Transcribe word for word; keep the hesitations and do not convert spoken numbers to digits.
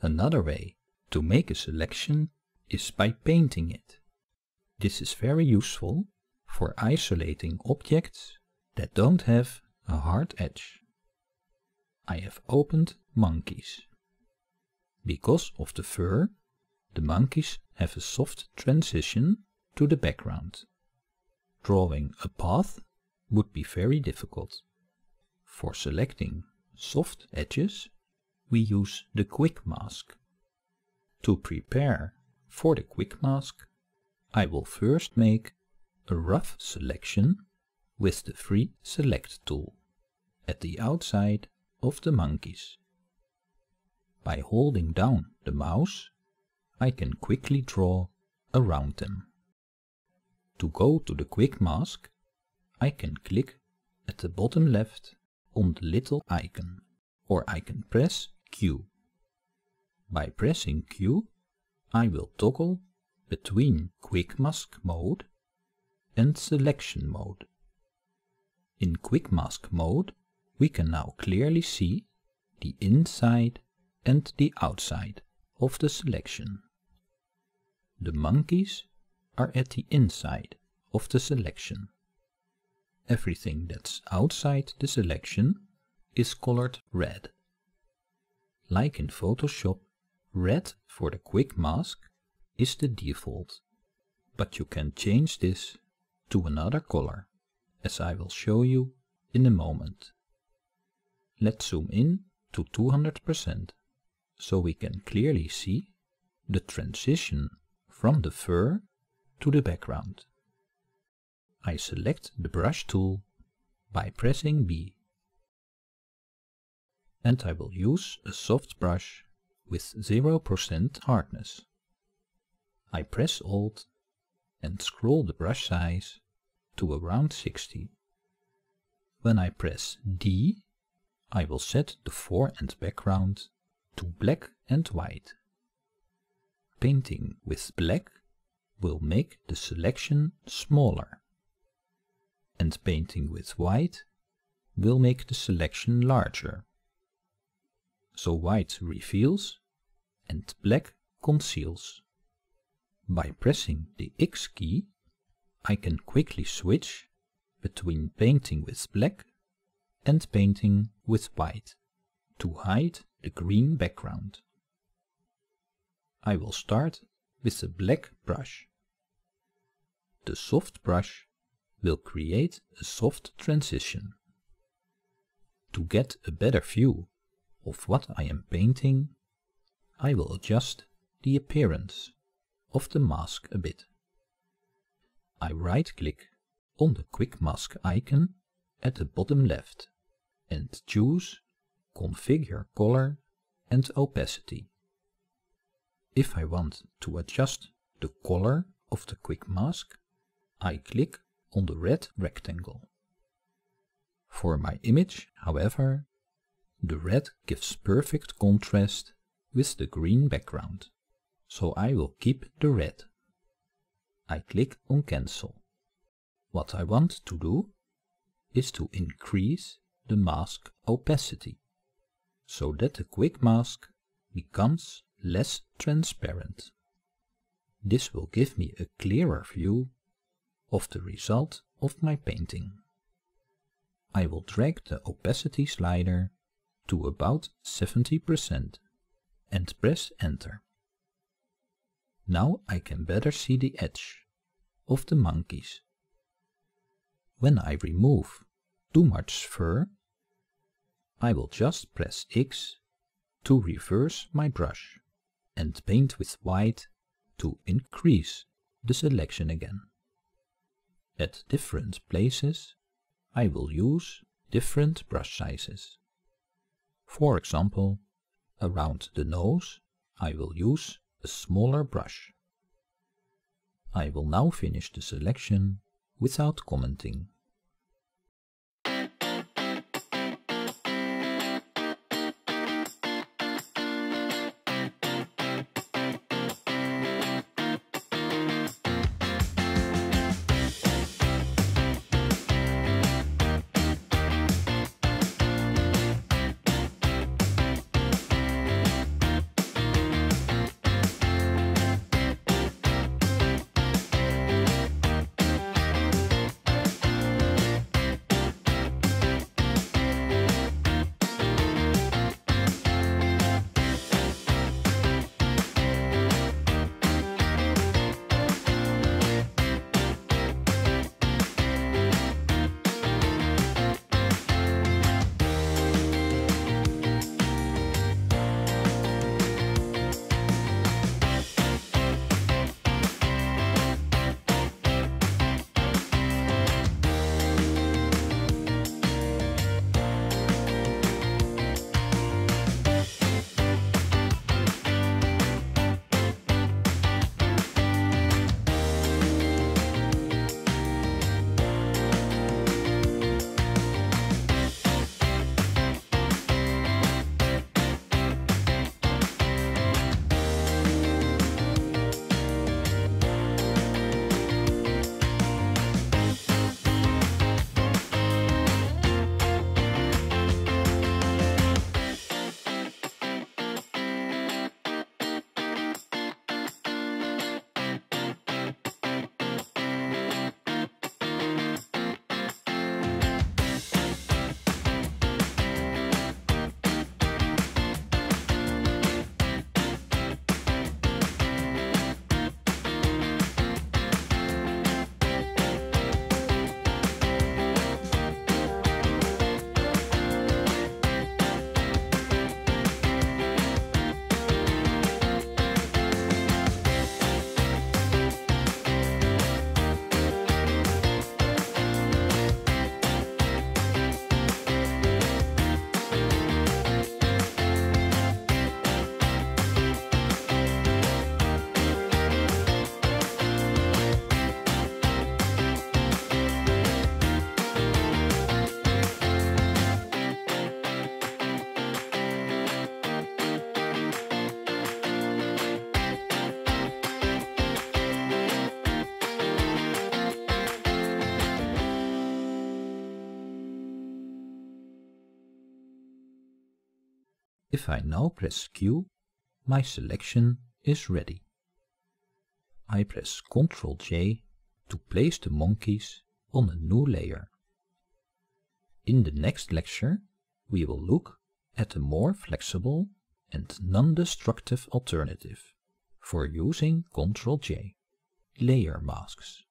Another way to make a selection is by painting it. This is very useful for isolating objects that don't have a hard edge. I have opened monkeys. Because of the fur, the monkeys have a soft transition to the background. Drawing a path would be very difficult. For selecting soft edges, we use the quick mask. To prepare for the quick mask, I will first make a rough selection with the free select tool at the outside of the monkeys. By holding down the mouse, I can quickly draw around them. To go to the quick mask, I can click at the bottom left on the little icon, or I can press Q. By pressing Q, I will toggle between quick mask mode and selection mode. In quick mask mode, we can now clearly see the inside and the outside of the selection. The monkeys are at the inside of the selection. Everything that's outside the selection is colored red. Like in Photoshop, red for the quick mask is the default, but you can change this to another color, as I will show you in a moment. Let's zoom in to two hundred percent, so we can clearly see the transition from the fur to the background. I select the brush tool by pressing B, and I will use a soft brush with zero percent hardness. I press Alt and scroll the brush size to around sixty. When I press D, I will set the fore and background to black and white. Painting with black will make the selection smaller, and painting with white will make the selection larger. So white reveals and black conceals. By pressing the X key, I can quickly switch between painting with black and painting with white to hide the green background. I will start with a black brush. The soft brush will create a soft transition. To get a better view of what I am painting, I will adjust the appearance of the mask a bit. I right-click on the quick mask icon at the bottom left and choose Configure Color and Opacity. If I want to adjust the color of the quick mask, I click on the red rectangle. For my image, however, the red gives perfect contrast with the green background, so I will keep the red. I click on Cancel. What I want to do is to increase the mask opacity, so that the quick mask becomes less transparent. This will give me a clearer view of the result of my painting. I will drag the opacity slider to about seventy percent and press Enter. Now I can better see the edge of the monkeys. When I remove too much fur, I will just press X to reverse my brush and paint with white to increase the selection again. At different places, I will use different brush sizes. For example, around the nose, I will use a smaller brush. I will now finish the selection without commenting. If I now press Q, my selection is ready. I press control J to place the monkeys on a new layer. In the next lecture, we will look at a more flexible and non-destructive alternative for using control J, layer masks.